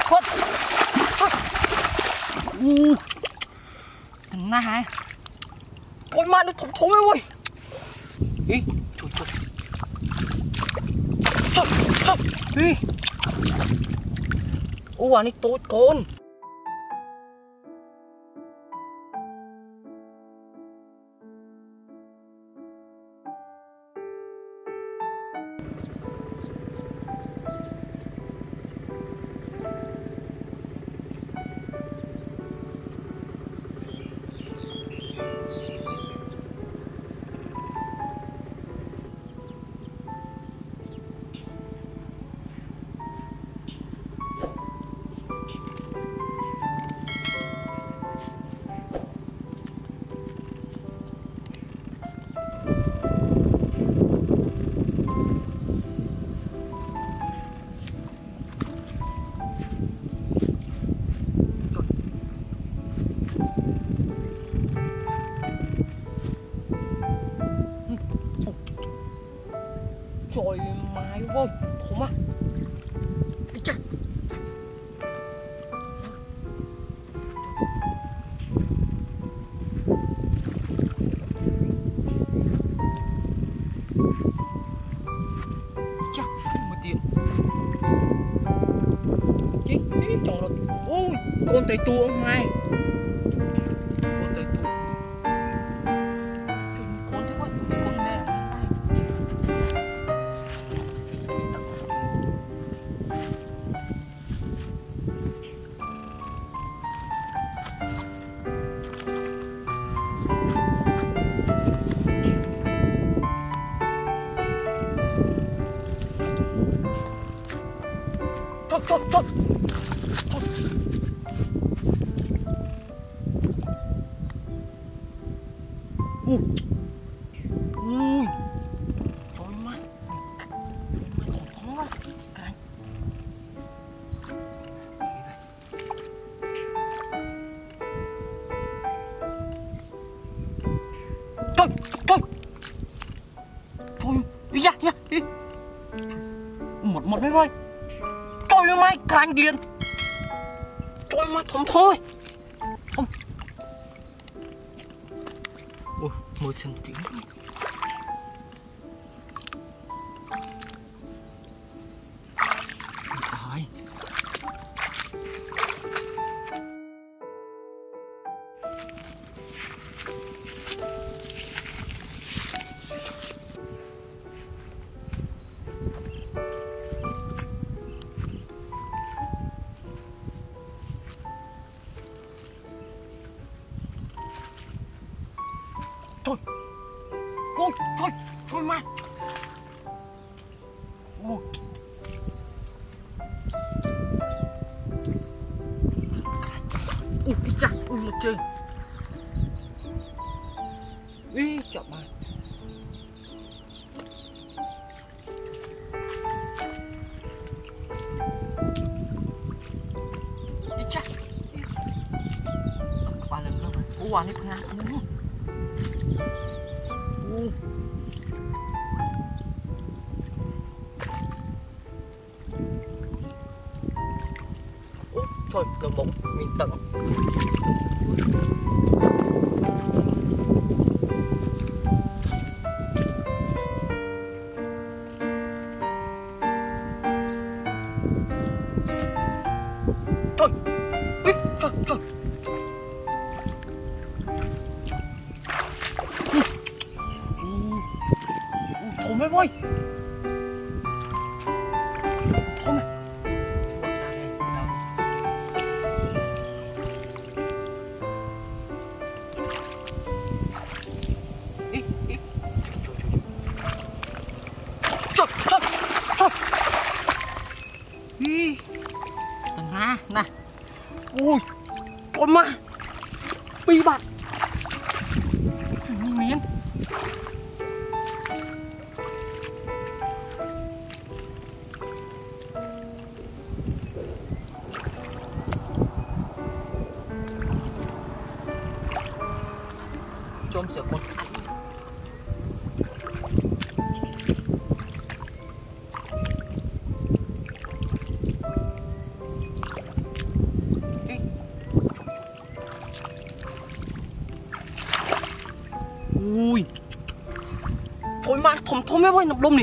khuất. Thằng na hả? Ôi má nó thối thối ơi. Ý, trời trời. Trời trời. Ý. Ủa anh ấy tốt con. Trời mày ơi, thùng á. Chà. Chà, một tiền. Chị, chồng nó. Ôi, con tay tu ông mày. Con tay tu. Con thế quá, con mẹ. Chốt. Ui. Trời má. Khổ quá. Cái Trời. Trời. Dạ. Một mấy ơi. Trời ơi, cành điện. Trời ơi, thấm thôi. Không. Ôi, 1 cm. Trời. Trời má. Ôi. Ui cái chặt, ui một chơi. Ý chậm mà. Ý chặt. Các bạn lần nữa mà. Ủa anh ấy có ngạc nữa. Thôi, đừng bóng, mình tận. Trời, ý, trời. Thôi mấy ơi. Nè. Ui, con ma. Bi bạn. Miếng. Chôm sữa con ăn. thôm mấy ơi nằm đôm đi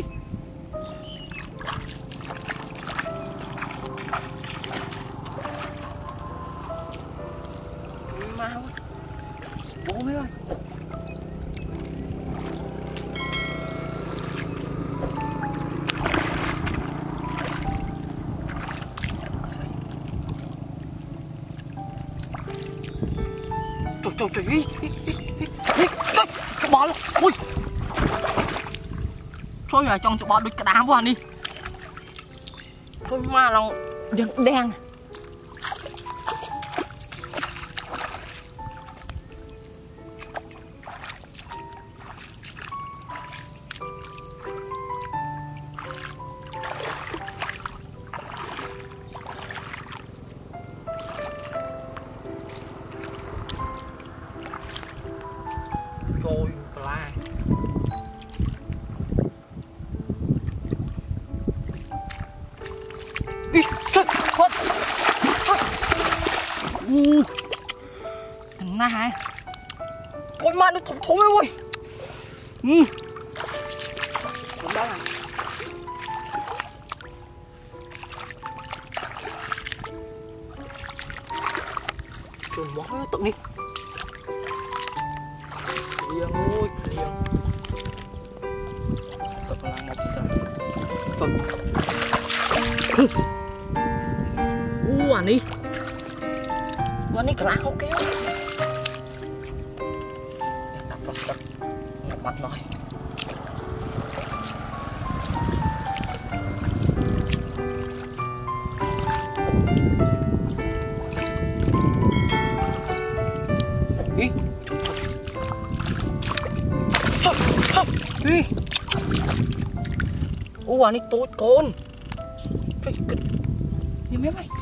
trời ma ơi bố mấy ơi trời cho bò luôn ui trời ơi trong cho bò đứt cả đám quá đi trời ma lòng đen đen trôi la ý trời con thằng na hả con ma nó thủng thối ơi con đó là trời quá tự đi liang ơi liang tak lang mau bisa ani kelang ok đặt plastic nhập mặt nói ý Ui. Anh ấy tốt con. Trời cực. Nhìn mấy mày.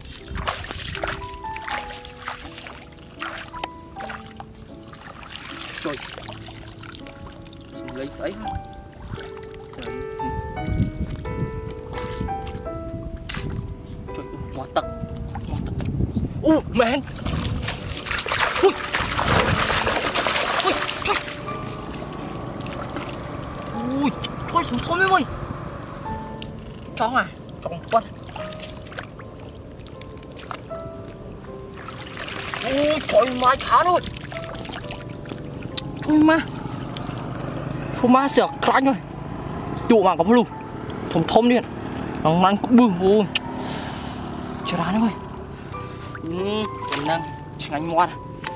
Trời. Xong lấy sấy không? Trời. Trời quá tật. Man. Ui. Ui, trời. Ui, thôi thôi mấy ơi. Chó à, chó con. Ui, trời má chá rồi. Thôi má sửa cạnh rồi. Dụ mà có luôn. Thôm đi. Nó đang cũng bưng ui. Chưa ra nữa ơi. Còn đang chừng anh ngoan.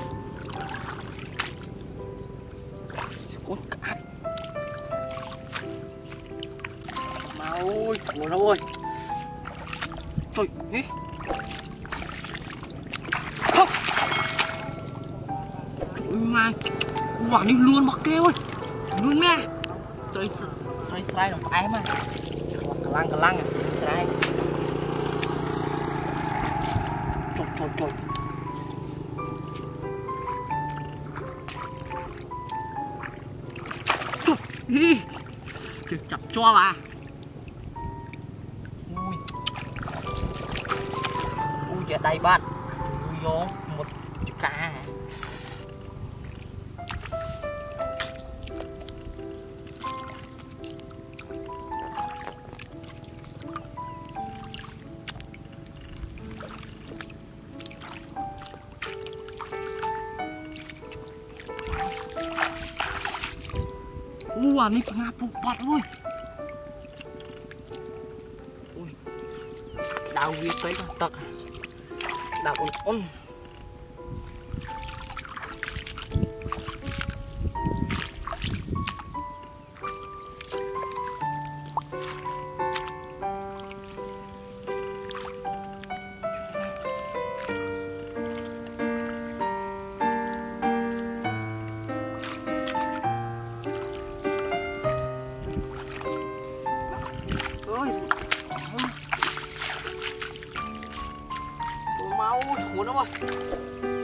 Con cá. Má ơi, thua đâu ơi. Trời ơi. Không. Trời ơi má. Quả này luôn bạc kêu ơi. Luôn mẹ. Trời sài nó phải mà. Cả lăng sài. Trời. Trời chặt cho bà. Ui giờ đây bạn. Ui vô một chú cá. Anh ấy ngáp bụt bọt ơi. Ui. Đau viết tới con tật. Đau con. Mau thua nó ơi.